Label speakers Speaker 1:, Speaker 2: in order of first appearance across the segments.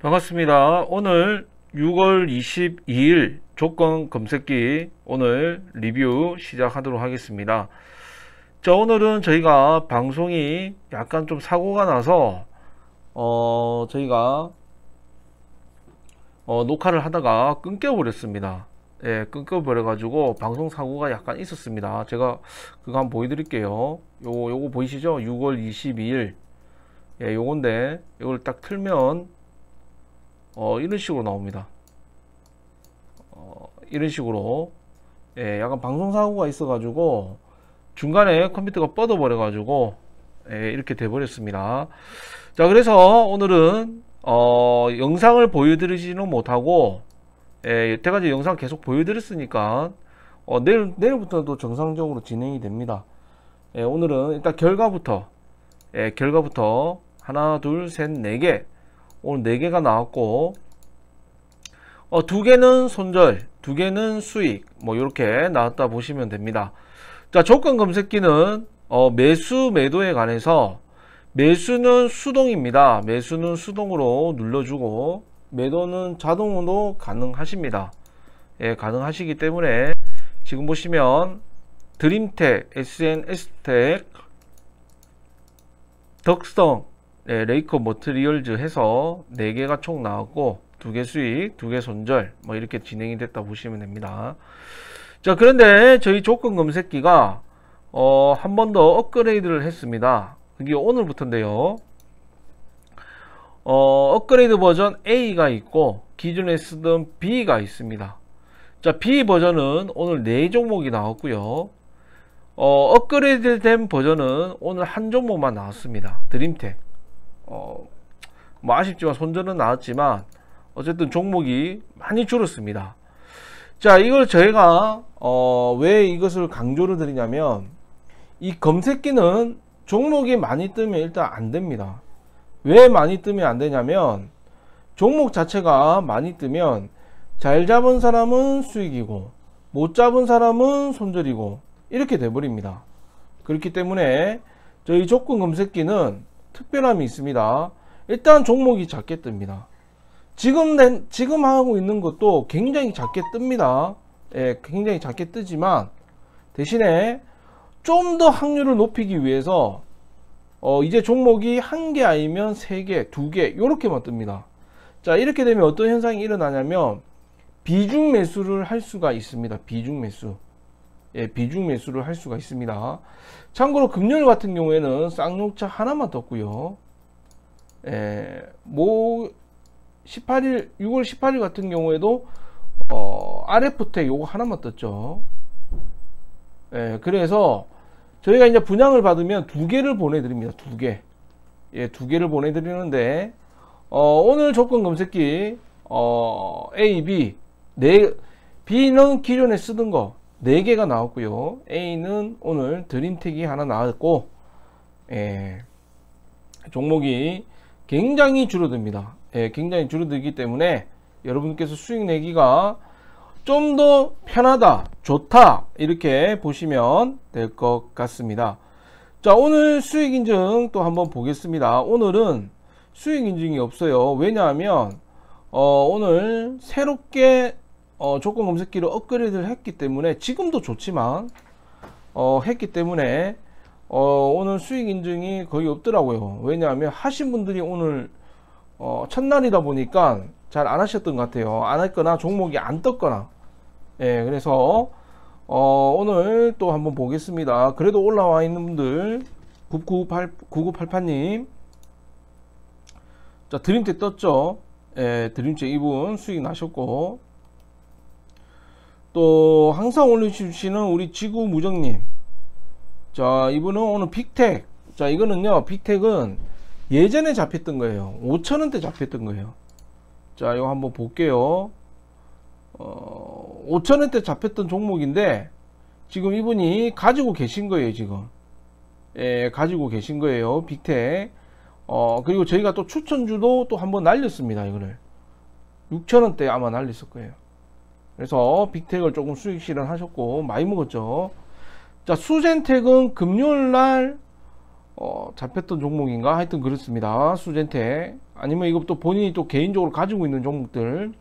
Speaker 1: 반갑습니다. 오늘 6월 22일 조건 검색기 오늘 리뷰 시작하도록 하겠습니다. 자, 오늘은 저희가 방송이 약간 좀 사고가 나서 저희가 녹화를 하다가 끊겨 버렸습니다. 예, 끊겨 버려 가지고 방송 사고가 약간 있었습니다. 제가 그거 한번 보여드릴게요. 요거 보이시죠? 6월 22일 예, 요건데 이걸 딱 틀면 이런 식으로 나옵니다. 이런 식으로 예, 약간 방송사고가 있어 가지고 중간에 컴퓨터가 뻗어 버려 가지고 예, 이렇게 돼 버렸습니다. 자, 그래서 오늘은 영상을 보여드리지는 못하고 예, 여태까지 영상 계속 보여드렸으니까 내일부터도 정상적으로 진행이 됩니다. 예, 오늘은 일단 결과부터 하나 둘 셋 네 개, 오늘 4개가 나왔고 2개는 손절, 2개는 수익, 뭐 이렇게 나왔다 보시면 됩니다. 자, 조건 검색기는 매수 매도에 관해서 매수는 수동입니다. 매수는 수동으로 눌러주고 매도는 자동으로 가능하십니다. 예, 가능하시기 때문에 지금 보시면 드림텍, SNS텍, 덕성, 네, 레이커 머트리얼즈 해서 4개가 총 나왔고 2개 수익, 2개 손절 뭐 이렇게 진행이 됐다 보시면 됩니다. 자, 그런데 저희 조건 검색기가 한 번 더 업그레이드를 했습니다. 이게 오늘부터인데요. 업그레이드 버전 A가 있고 기존에 쓰던 B가 있습니다. 자, B 버전은 오늘 4종목이 나왔고요. 업그레이드 된 버전은 오늘 한 종목만 나왔습니다. 드림텍. 뭐 아쉽지만 손절은 나왔지만 어쨌든 종목이 많이 줄었습니다. 자, 이걸 저희가 왜 이것을 강조를 드리냐면 이 검색기는 종목이 많이 뜨면 일단 안 됩니다. 왜 많이 뜨면 안 되냐면 종목 자체가 많이 뜨면 잘 잡은 사람은 수익이고 못 잡은 사람은 손절이고 이렇게 돼 버립니다. 그렇기 때문에 저희 조건 검색기는 특별함이 있습니다. 일단 종목이 작게 뜹니다. 지금 하고 있는 것도 굉장히 작게 뜹니다. 예, 굉장히 작게 뜨지만 대신에 좀 더 확률을 높이기 위해서 이제 종목이 1개 아니면 3개, 2개 이렇게만 뜹니다. 자, 이렇게 되면 어떤 현상이 일어나냐면 비중 매수를 할 수가 있습니다. 비중 매수. 예, 비중 매수를 할 수가 있습니다. 참고로 금요일 같은 경우에는 쌍용차 하나만 떴고요. 예, 뭐 6월 18일 같은 경우에도 RF텍 요거 하나만 떴죠. 예, 그래서 저희가 이제 분양을 받으면 2개를 보내드립니다. 2개. 예, 2개를 보내드리는데 오늘 조건 검색기 A, B, B는 기존에 쓰던 거 4개가 나왔고요. A는 오늘 드림텍이 하나 나왔고 예, 종목이 굉장히 줄어듭니다. 예, 굉장히 줄어들기 때문에 여러분께서 수익 내기가 좀 더 편하다, 좋다 이렇게 보시면 될 것 같습니다. 자, 오늘 수익 인증 또 한번 보겠습니다. 오늘은 수익 인증이 없어요. 왜냐하면 오늘 새롭게 조건 검색기를 업그레이드를 했기 때문에 지금도 좋지만 했기 때문에 오늘 수익 인증이 거의 없더라고요. 왜냐하면 하신 분들이 오늘 첫날이다 보니까 잘 안 하셨던 것 같아요. 안 했거나 종목이 안 떴거나. 예, 그래서 오늘 또 한번 보겠습니다. 그래도 올라와 있는 분들 9988님, 자, 드림텍 떴죠. 예, 드림텍 이분 수익 나셨고, 또 항상 올려주시는 우리 지구무정님, 자, 이분은 오늘 빅텍. 자, 이거는요, 빅텍은 예전에 잡혔던 거예요. 5,000원대 잡혔던 거예요. 자, 이거 한번 볼게요. 5,000원대 잡혔던 종목인데 지금 이분이 가지고 계신 거예요. 지금 예, 가지고 계신 거예요. 빅텍. 그리고 저희가 또 추천주도 또 한번 날렸습니다. 이거를 6,000원대 아마 날렸을 거예요. 그래서 빅텍을 조금 수익 실현하셨고 많이 먹었죠. 자, 수젠텍은 금요일날 잡혔던 종목인가 하여튼 그렇습니다. 수젠텍 아니면 이것도 본인이 또 개인적으로 가지고 있는 종목들.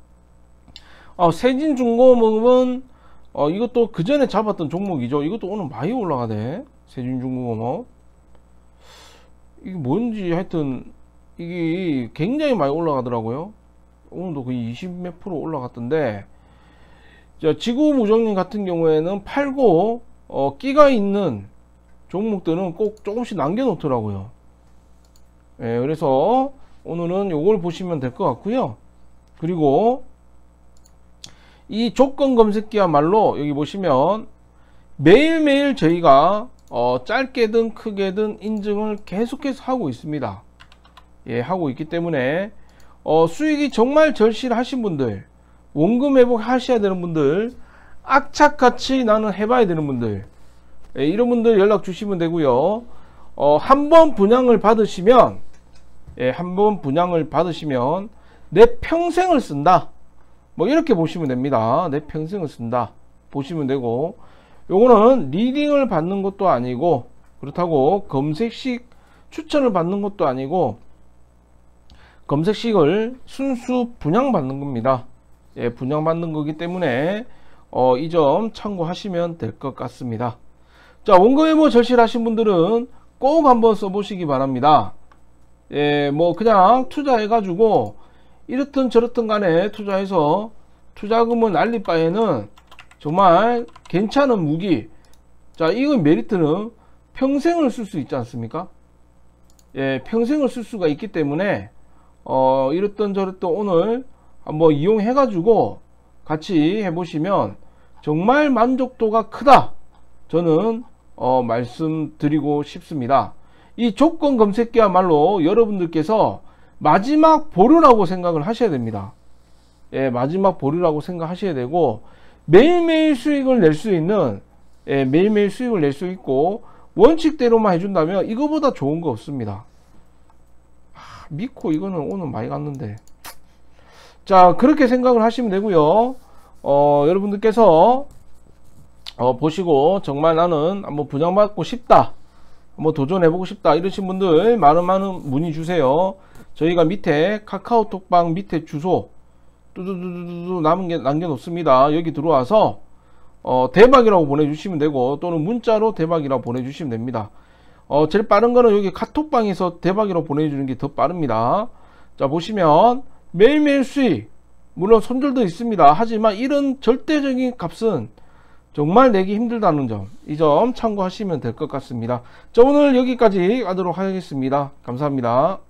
Speaker 1: 세진중공업은 이것도 그 전에 잡았던 종목이죠. 이것도 오늘 많이 올라가네. 세진중공업. 이게 뭔지 하여튼 이게 굉장히 많이 올라가더라고요. 오늘도 거의 20몇 프로 올라갔던데. 자, 지구무정님 같은 경우에는 팔고 끼가 있는 종목들은 꼭 조금씩 남겨 놓더라고요. 예, 그래서 오늘은 요걸 보시면 될 것 같고요. 그리고 이 조건 검색기야말로 여기 보시면 매일매일 저희가 짧게든 크게든 인증을 계속해서 하고 있습니다. 예, 하고 있기 때문에 수익이 정말 절실하신 분들, 원금 회복 하셔야 되는 분들, 악착같이 나는 해봐야 되는 분들, 예, 이런 분들 연락 주시면 되고요. 한번 분양을 받으시면, 예, 한번 분양을 받으시면 내 평생을 쓴다. 뭐 이렇게 보시면 됩니다. 내 평생을 쓴다 보시면 되고, 요거는 리딩을 받는 것도 아니고, 그렇다고 검색식 추천을 받는 것도 아니고, 검색식을 순수 분양받는 겁니다. 예, 분양받는 거기 때문에 이 점 참고하시면 될 것 같습니다. 자, 원금회복 절실하신 분들은 꼭 한번 써보시기 바랍니다. 예, 뭐 그냥 투자해 가지고 이렇든 저렇든 간에 투자해서 투자금을 날릴 바에는 정말 괜찮은 무기. 자, 이건 메리트는 평생을 쓸 수 있지 않습니까? 예, 평생을 쓸 수가 있기 때문에 이렇든 저렇든 오늘 한번 이용해 가지고 같이 해보시면 정말 만족도가 크다, 저는 말씀드리고 싶습니다. 이 조건 검색기야말로 여러분들께서 마지막 보루라고 생각을 하셔야 됩니다. 예, 마지막 보루라고 생각하셔야 되고, 매일매일 수익을 낼 수 있는, 예, 매일매일 수익을 낼 수 있고 원칙대로만 해준다면 이거보다 좋은 거 없습니다. 미코 이거는 오늘 많이 갔는데. 자, 그렇게 생각을 하시면 되고요. 여러분들께서 보시고 정말 나는 한번 분양받고 싶다, 한번 도전해보고 싶다 이러신 분들 많은 문의 주세요. 저희가 밑에 카카오톡방 밑에 주소 뚜두두두두 남겨놓습니다. 여기 들어와서 대박이라고 보내주시면 되고, 또는 문자로 대박이라고 보내주시면 됩니다. 제일 빠른 거는 여기 카톡방에서 대박이라고 보내주는 게 더 빠릅니다. 자, 보시면 매일매일 수익, 물론 손절도 있습니다. 하지만 이런 절대적인 값은 정말 내기 힘들다는 점, 이 점 참고하시면 될 것 같습니다. 자, 오늘 여기까지 하도록 하겠습니다. 감사합니다.